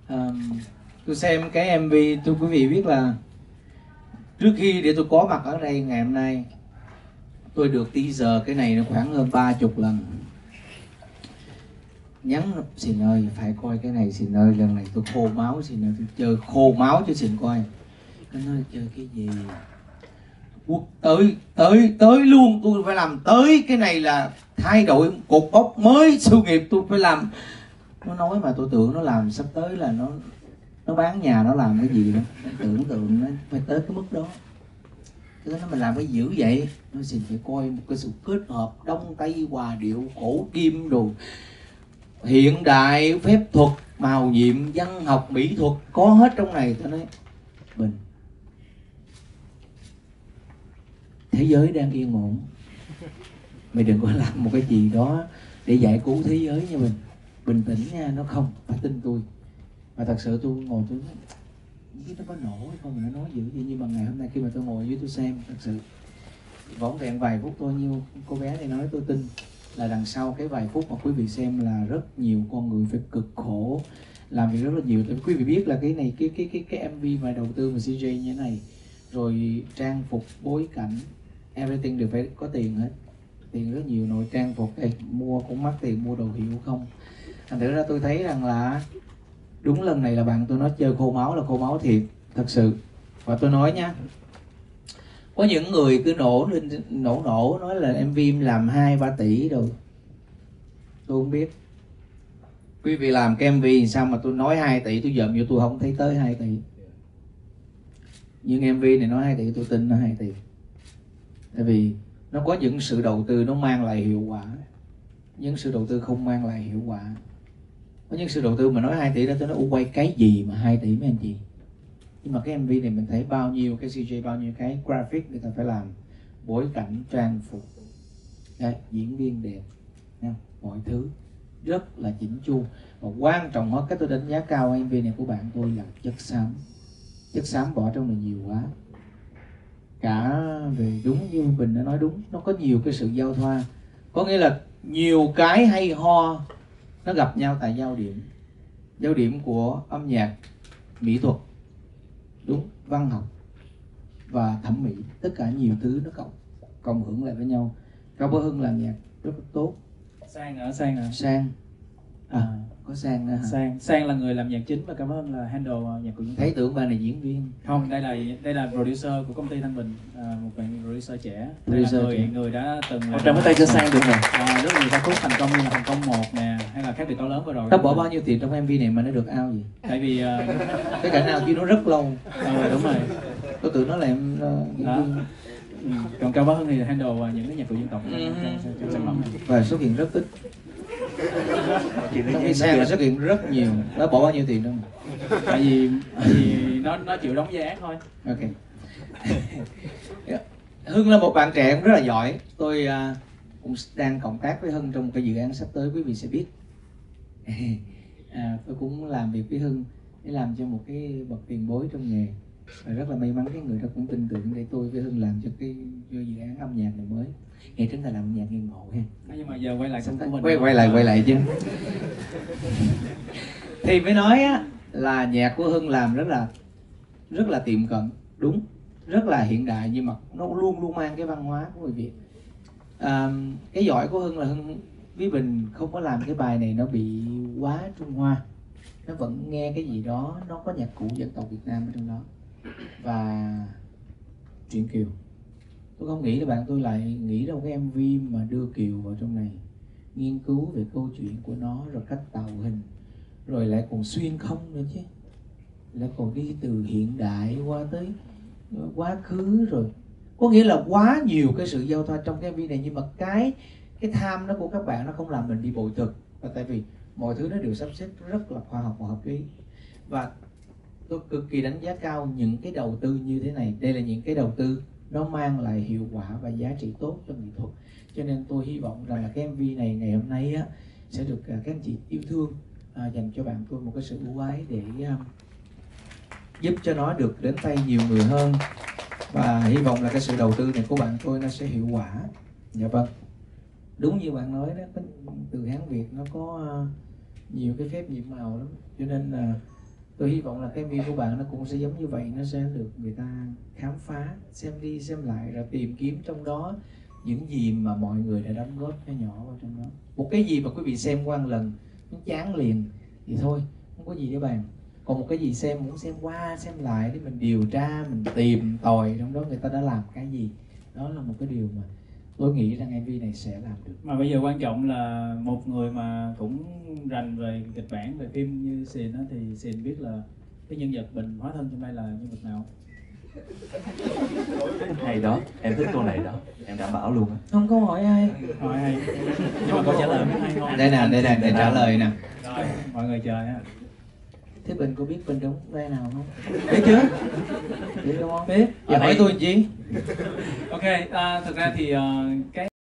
Tôi xem cái MV, tôi quý vị biết là trước khi để tôi có mặt ở đây ngày hôm nay, tôi được teaser cái này nó khoảng hơn 30 lần. Nhắn Sìn ơi phải coi cái này Sìn ơi, lần này tôi khô máu Sìn ơi, tôi chơi khô máu cho Sìn coi. Nó nói chơi cái gì? Quốc tới luôn, tôi phải làm tới cái này là thay đổi cột mốc mới sự nghiệp, tôi phải làm. Nó nói mà tôi tưởng nó làm sắp tới là nó bán nhà nó làm cái gì đó, tưởng tượng nó phải tới cái mức đó. Thế nó mình làm cái dữ vậy, nó xin phải coi một cái sự kết hợp đông tây hòa điệu cổ kim đồ hiện đại, phép thuật, màu nhiệm, văn học, mỹ thuật có hết trong này. Tôi nói Bình, thế giới đang yên ổn, mày đừng có làm một cái gì đó để giải cứu thế giới nha Bình. Bình tĩnh nha, nó không phải tin tôi. Mà thật sự tôi ngồi tôi nói biết nó có nổ hay không mà nó nói dữ vậy. Nhưng mà ngày hôm nay khi mà tôi ngồi dưới tôi xem, thật sự vỏn vẹn vài phút thôi, như cô bé này nói, tôi tin là đằng sau cái vài phút mà quý vị xem là rất nhiều con người phải cực khổ làm việc rất là nhiều. Thì quý vị biết là cái này cái MV mà đầu tư mà CJ như thế này, rồi trang phục, bối cảnh, everything đều phải có tiền hết, tiền rất nhiều. Nội trang phục đây mua cũng mắc tiền, mua đồ hiệu không. Thành thử ra tôi thấy rằng là đúng lần này là bạn tôi nói chơi khô máu là khô máu thiệt, thật sự. Và tôi nói nha, có những người cứ nổ nói là MV làm 2-3 tỷ rồi. Tôi không biết quý vị làm cái MV sao mà tôi nói 2 tỷ tôi dòm vô tôi không thấy tới 2 tỷ. Nhưng MV này nói 2 tỷ tôi tin nó 2 tỷ. Tại vì nó có những sự đầu tư nó mang lại hiệu quả, những sự đầu tư không mang lại hiệu quả. Có những sự đầu tư mà nói 2 tỷ đó tôi nói quay cái gì mà 2 tỷ mấy anh chị. Nhưng mà cái MV này mình thấy bao nhiêu cái CJ, bao nhiêu cái graphic người ta phải làm, bối cảnh, trang phục, đấy, diễn viên đẹp, mọi thứ rất là chỉnh chu. Và quan trọng hơn, cái tôi đánh giá cao MV này của bạn tôi là chất xám. Chất xám bỏ trong này nhiều quá. Cả về đúng như Bình đã nói đúng, nó có nhiều cái sự giao thoa. Có nghĩa là nhiều cái hay ho nó gặp nhau tại giao điểm. Giao điểm của âm nhạc, mỹ thuật, đúng, văn học và thẩm mỹ. Tất cả nhiều thứ nó cộng hưởng lại với nhau. Cao Bá Hưng làm nhạc rất tốt. Sang có Sang nữa hả? Sang là người làm nhạc chính và Cao Bá Hưng là handle nhạc của chúng ta. Thấy tưởng bạn này diễn viên. Không, đây là producer của công ty Thanh Bình, một bạn producer trẻ. Đây là người đã từng trong cái tay cho Sang được rồi. Rất nhiều ca khúc thành công như là Thành Công 1 nè, hay là Khác Biệt To Lớn vừa rồi. Nó bỏ bao nhiêu tiền trong MV này mà nó được out gì? Tại vì cái cảnh nào chứ nó rất lâu. Đúng rồi. Tôi tưởng nó là em còn Cao Bá Hưng thì handle những cái nhạc cụ dân tộc trong sản phẩm này. Và xuất hiện rất ít. Trong cái Sang là xuất hiện rất nhiều. Nó bỏ bao nhiêu tiền đâu mà. Tại vì nó chịu đóng vai ác thôi. Ok. Hưng là một bạn trẻ cũng rất là giỏi. Tôi cũng đang cộng tác với Hưng trong một cái dự án sắp tới, quý vị sẽ biết. Tôi cũng làm việc với Hưng để làm cho một cái bậc tiền bối trong nghề. Và rất là may mắn cái người đó cũng tin tưởng để tôi với Hưng làm cho dự án âm nhạc này mới. Ngày trước ta làm âm nhạc nghe ngộ ha. Nhưng mà giờ quay lại xong của mình. Quay lại chứ. Thì mới nói á, là nhạc của Hưng làm rất là tiệm cận, đúng, rất là hiện đại, nhưng mà nó luôn mang cái văn hóa của người Việt. Cái giỏi của Hưng là Hưng với Bình không có làm cái bài này nó bị quá Trung Hoa, nó vẫn nghe cái gì đó, nó có nhạc cụ dân tộc Việt Nam ở trong đó và truyện Kiều. Tôi không nghĩ là bạn tôi lại nghĩ ra một cái MV mà đưa Kiều vào trong này, nghiên cứu về câu chuyện của nó, rồi cách tạo hình, rồi lại còn xuyên không nữa chứ, lại còn đi từ hiện đại qua tới quá khứ, rồi có nghĩa là quá nhiều cái sự giao thoa trong cái MV này. Nhưng mà cái tham đó của các bạn nó không làm mình đi bội thực, và tại vì mọi thứ nó đều sắp xếp rất là khoa học và hợp lý. Và tôi cực kỳ đánh giá cao những cái đầu tư như thế này. Đây là những cái đầu tư nó mang lại hiệu quả và giá trị tốt cho nghệ thuật. Cho nên tôi hy vọng rằng là cái MV này ngày hôm nay á, sẽ được các anh chị yêu thương, dành cho bạn tôi một cái sự ưu ái để giúp cho nó được đến tay nhiều người hơn. Và hy vọng là cái sự đầu tư này của bạn tôi nó sẽ hiệu quả. Dạ vâng, đúng như bạn nói đó, từ Hán Việt nó có nhiều cái phép nhiệm màu lắm. Cho nên là Tôi hy vọng là cái MV của bạn nó cũng sẽ giống như vậy, nó sẽ được người ta khám phá, xem đi xem lại, rồi tìm kiếm trong đó những gì mà mọi người đã đóng góp nhỏ nhỏ vào trong đó. Một cái gì mà quý vị xem qua một lần nó chán liền thì thôi, không có gì để bàn. Còn một cái gì muốn xem qua xem lại để mình điều tra, mình tìm tòi trong đó người ta đã làm cái gì. Đó là một cái điều mà tôi nghĩ rằng MV này sẽ làm được. Mà bây giờ quan trọng là một người mà cũng rành về kịch bản, về phim như Sìn á, thì Sìn biết là cái nhân vật Bình hóa thân trong đây là nhân vật nào? Hay đó, em thích câu này đó, em đảm bảo luôn á. Không có hỏi ai. Hỏi hay. Nhưng mà câu trả lời biết hay không? Đây nè, để trả lời nè. Rồi, mọi người chờ ha. Thế Bình có biết Bình đóng vai nào không? Biết chứ? Biết đúng không? Biết. Giờ hỏi tôi làm chi? Ok, thực ra thì cái